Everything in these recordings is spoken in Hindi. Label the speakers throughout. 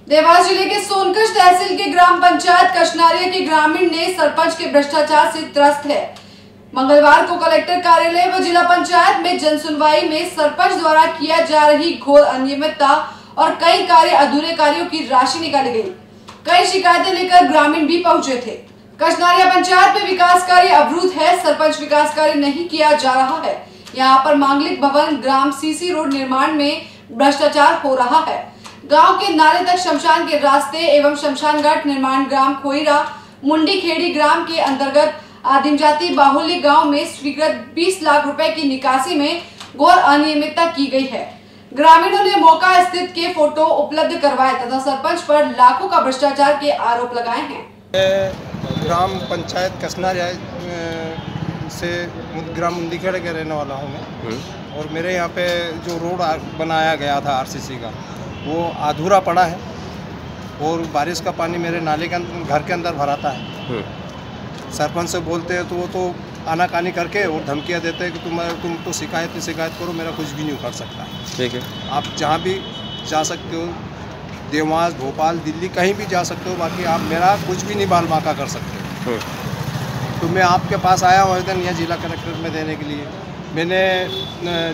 Speaker 1: देवास जिले के सोनकच्छ तहसील के ग्राम पंचायत कशनारिया के ग्रामीण ने सरपंच के भ्रष्टाचार से त्रस्त है। मंगलवार को कलेक्टर कार्यालय व जिला पंचायत में जनसुनवाई में सरपंच द्वारा किया जा रही घोर अनियमितता और कई कार्य अधूरे कार्यों की राशि निकाली गई। कई शिकायतें लेकर ग्रामीण भी पहुंचे थे। कशनारिया पंचायत में विकास कार्य अवरुद्ध है। सरपंच विकास कार्य नहीं किया जा रहा है। यहाँ पर मांगलिक भवन, ग्राम सीसी रोड निर्माण में भ्रष्टाचार हो रहा है। गांव के नाले तक शमशान के रास्ते एवं शमशान घाट निर्माण ग्राम खोईरा मुंडी खेड़ी ग्राम के अंतर्गत आदिम जाति बाहुल्य गांव में स्वीकृत 20 लाख रुपए की निकासी में घोर अनियमितता की गई है। ग्रामीणों ने मौका स्थित के फोटो उपलब्ध करवाए तथा सरपंच पर लाखों का भ्रष्टाचार के आरोप लगाए हैं।
Speaker 2: ग्राम पंचायत कशनारिया से ग्राम मुंडीखेड़ा का रहने वाला हूँ मैं, और मेरे यहाँ पे जो रोड बनाया गया था आरसीसी का, वो अधूरा पड़ा है और बारिश का पानी मेरे नाले के घर के अंदर भराता है। सरपंच से बोलते हैं तो वो तो आनाकानी करके और धमकियाँ देते हैं कि तुम तो शिकायत करो, मेरा कुछ भी नहीं उखड़ सकता। ठीक है, आप जहाँ भी जा सकते हो, देवास, भोपाल, दिल्ली, कहीं भी जा सकते हो, बाकी आप मेरा कुछ भी नहीं बाल बांका कर सकते हो। तो मैं आपके पास आया हूँ आवेदन यह जिला कलेक्टर में देने के लिए। मैंने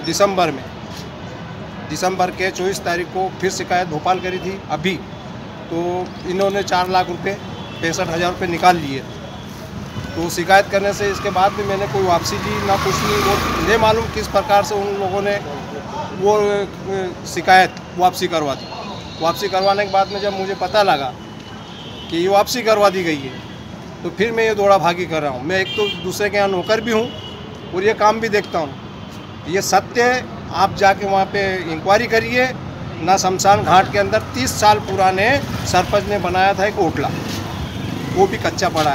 Speaker 2: दिसंबर के 24 तारीख को फिर शिकायत भोपाल करी थी। अभी तो इन्होंने 4 लाख रुपये 65,000 रुपये निकाल लिए। तो शिकायत करने से इसके बाद भी मैंने कोई वापसी दी ना कुछ नहीं। वो नहीं मालूम किस प्रकार से उन लोगों ने वो शिकायत वापसी करवा दी। वापसी करवाने के बाद में जब मुझे पता लगा कि ये वापसी करवा दी गई है, तो फिर मैं ये दौड़ा भागी कर रहा हूँ। मैं एक तो दूसरे के यहाँ नौकर भी हूँ और ये काम भी देखता हूँ। ये सत्य है, आप जाके वहाँ पे इंक्वायरी करिए ना। शमशान घाट के अंदर 30 साल पुराने सरपंच ने बनाया था एक ओटला, वो भी कच्चा पड़ा है।